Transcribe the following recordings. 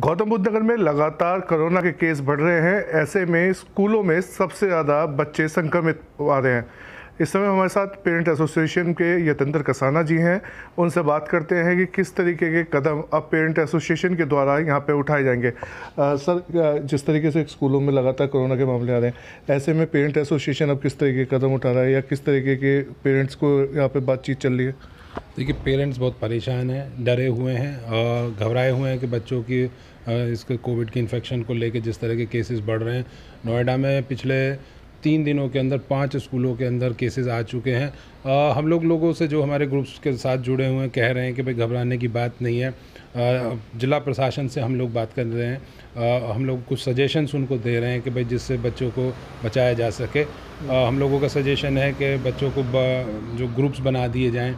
गौतम बुद्ध नगर में लगातार कोरोना के केस बढ़ रहे हैं। ऐसे में स्कूलों में सबसे ज़्यादा बच्चे संक्रमित आ रहे हैं। इस समय हमारे साथ पेरेंट एसोसिएशन के यतेंद्र कसाना जी हैं। उनसे बात करते हैं कि किस तरीके के कदम अब पेरेंट एसोसिएशन के द्वारा यहाँ पे उठाए जाएंगे। सर, जिस तरीके से स्कूलों में लगातार कोरोना के मामले आ रहे हैं, ऐसे में पेरेंट एसोसिएशन अब किस तरीके के कदम उठा रहा है या किस तरीके के पेरेंट्स को यहाँ पे बातचीत चल रही है? देखिए, पेरेंट्स बहुत परेशान हैं, डरे हुए हैं और घबराए हुए हैं कि बच्चों की इसके कोविड की इन्फेक्शन को लेकर जिस तरह के केसेस बढ़ रहे हैं। नोएडा में पिछले 3 दिनों के अंदर 5 स्कूलों के अंदर केसेस आ चुके हैं। हम लोगों से जो हमारे ग्रुप्स के साथ जुड़े हुए हैं कह रहे हैं कि भाई घबराने की बात नहीं है। जिला प्रशासन से हम लोग बात कर रहे हैं, हम लोग कुछ सजेशंस उनको दे रहे हैं कि भाई जिससे बच्चों को बचाया जा सके। हम लोगों का सजेशन है कि बच्चों को जो ग्रुप्स बना दिए जाएँ,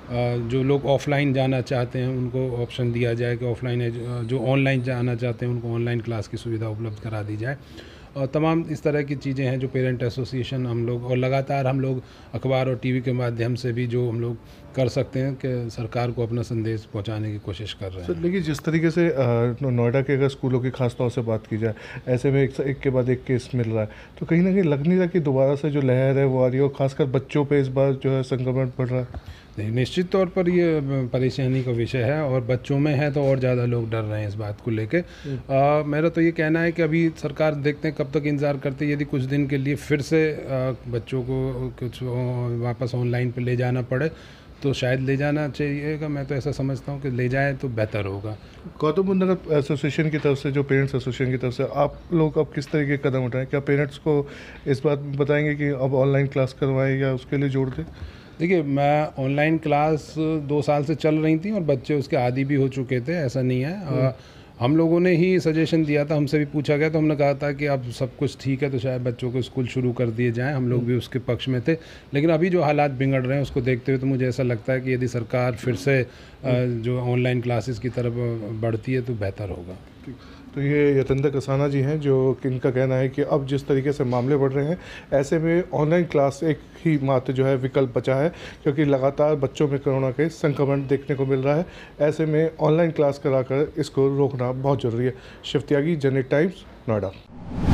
जो लोग ऑफ़लाइन जाना चाहते हैं उनको ऑप्शन दिया जाए कि ऑफ़लाइन, जो ऑनलाइन जाना चाहते हैं उनको ऑनलाइन क्लास की सुविधा उपलब्ध करा दी जाए। और तमाम इस तरह की चीज़ें हैं जो पेरेंट एसोसिएशन हम लोग, और लगातार हम लोग अखबार और टीवी के माध्यम से भी जो हम लोग कर सकते हैं कि सरकार को अपना संदेश पहुंचाने की कोशिश कर रहे हैं। सर, देखिए, जिस तरीके से नोएडा के अगर स्कूलों की खास तौर से बात की जाए, ऐसे में एक के बाद एक केस मिल रहा है, तो कहीं ना कहीं लग नहीं रहा कि दोबारा से जो लहर है वो आ रही है और खासकर बच्चों पे इस बार जो है संक्रमण बढ़ रहा है? नहीं, निश्चित तौर पर ये परेशानी का विषय है और बच्चों में है तो और ज़्यादा लोग डर रहे हैं इस बात को लेके। मेरा तो ये कहना है कि अभी सरकार देखते हैं कब तक इंतज़ार करते हैं। यदि कुछ दिन के लिए फिर से बच्चों को कुछ वापस ऑनलाइन पे ले जाना पड़े तो शायद ले जाना चाहिएगा। मैं तो ऐसा समझता हूँ कि ले जाए तो बेहतर होगा। गौतम बुद्ध नगर एसोसिएशन की तरफ से, जो पेरेंट्स एसोसिएशन की तरफ से, आप लोग अब किस तरीके के कदम उठाएं? क्या पेरेंट्स को इस बात बताएंगे कि अब ऑनलाइन क्लास करवाएं या उसके लिए जोड़ दें? देखिए, मैं ऑनलाइन क्लास 2 साल से चल रही थी और बच्चे उसके आदी भी हो चुके थे, ऐसा नहीं है। हम लोगों ने ही सजेशन दिया था, हमसे भी पूछा गया तो हमने कहा था कि अब सब कुछ ठीक है तो शायद बच्चों को स्कूल शुरू कर दिए जाएं। हम लोग भी उसके पक्ष में थे, लेकिन अभी जो हालात बिगड़ रहे हैं उसको देखते हुए तो मुझे ऐसा लगता है कि यदि सरकार फिर से जो ऑनलाइन क्लासेस की तरफ बढ़ती है तो बेहतर होगा। तो ये यतेंद्र कसाना जी हैं, जो इनका कहना है कि अब जिस तरीके से मामले बढ़ रहे हैं, ऐसे में ऑनलाइन क्लास एक ही मात्र जो है विकल्प बचा है, क्योंकि लगातार बच्चों में कोरोना के संक्रमण देखने को मिल रहा है। ऐसे में ऑनलाइन क्लास कराकर इसको रोकना बहुत ज़रूरी है। शिव त्यागी, जनहित टाइम्स, नोएडा।